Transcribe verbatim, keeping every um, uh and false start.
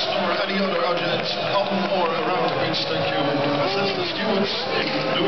or any other object on or around the beach, thank you. Assist the stewards in doing